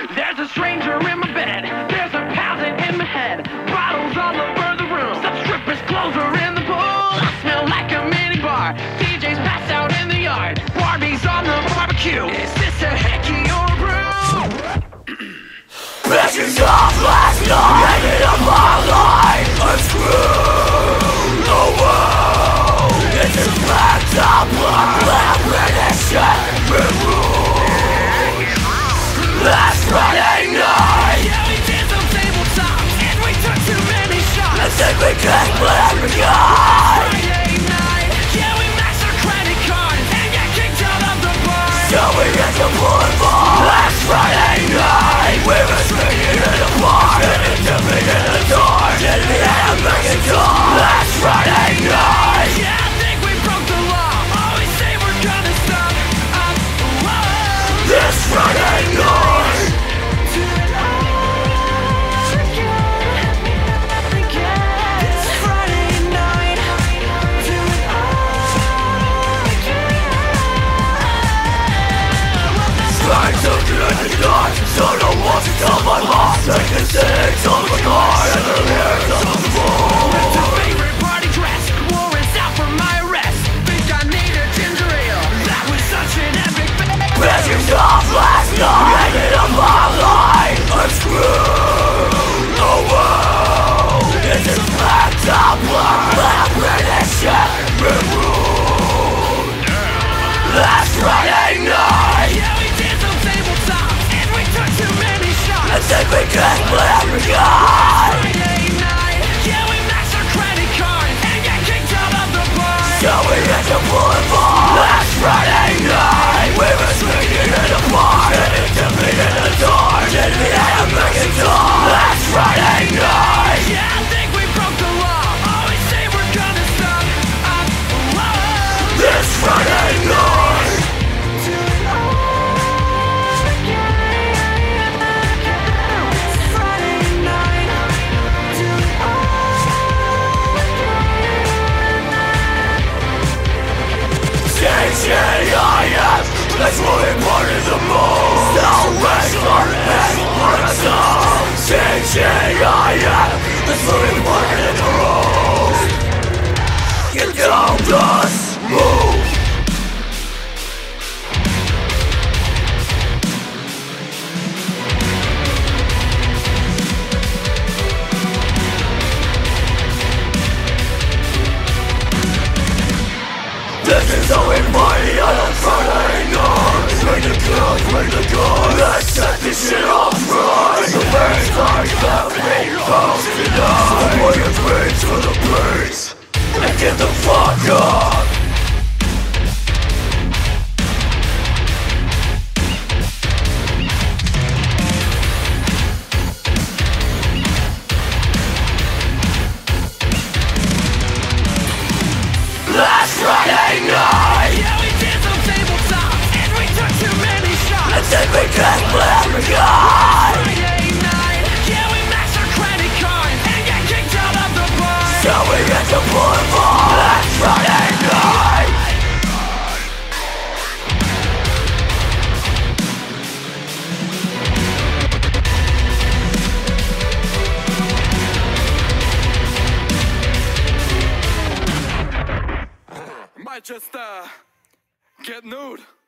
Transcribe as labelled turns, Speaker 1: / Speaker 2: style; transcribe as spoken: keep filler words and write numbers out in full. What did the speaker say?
Speaker 1: There's a stranger in my bed. There's a pounding in my head. Bottles all over the room. Some strippers' clothes are in the pool. I smell like a mini bar. D J's passed out in the yard. Barbie's on the barbecue. Is this a hickey or a brew?
Speaker 2: Pictures of last night, ended up my life. I'm screwed. The world is a packed up black prediction. Last Friday night,
Speaker 1: Yeah, we did some tabletops and we took too many shots.
Speaker 2: I think we can't let me die.
Speaker 1: Friday night, yeah, we maxed our credit cards and got kicked out of the bar.
Speaker 2: So we get to boulevard. Last Friday night, we were swinging in the bar, and it took me to the door. Did me out of making door. Last Friday night,
Speaker 1: Yeah, I think we broke the law. Always say we're gonna stop. I'm whoa.
Speaker 2: this Friday night.
Speaker 1: Do it all again, again. This Friday night. Do it all again.
Speaker 2: Trying to get in the dark, so no one can tell my heart. I can sing on my heart, and the lyrics on the wall.
Speaker 1: What's your favorite party dress? Warrants out for my arrest. Think I need a ginger ale. That was such an epic fail.
Speaker 2: Pictures of last night, ended up my life. I'm screwed. The world is a packed up black prediction. Last Friday night,
Speaker 1: Yeah, we did some tabletops and we took too many shots.
Speaker 2: I think we can't let me die.
Speaker 1: Friday night, yeah, we maxed our credit cards and got kicked out of the bar.
Speaker 2: So we hit the boulevard. Last Friday night, we were swinging in the bar, and it took me to the door. Did me out of making door. Last Friday night.
Speaker 1: Yeah, I think we broke the law. Always say we're gonna stop. I'm whoa.
Speaker 2: This Friday night.
Speaker 1: Do it all again. This Friday night. Do it all again.
Speaker 2: C J I F, that's what we wanted the most. Now let's start and learn a song. C J I F, that's what we wanted the most. Get down, dust, move. This is how we party on a Friday night. Bring the girls, bring the guns. Let's set this shit off right. The bass like that beat house tonight. Put your feet to the bass and get the fuck up. Last Friday night,
Speaker 1: Yeah, we did some tabletops and we took too many shots.
Speaker 2: I think we can't let me die.
Speaker 1: Friday night, yeah, we maxed our credit cards and got kicked out of the bar.
Speaker 2: So we hit the boulevard. Last Friday night.
Speaker 3: Might just uh get nude.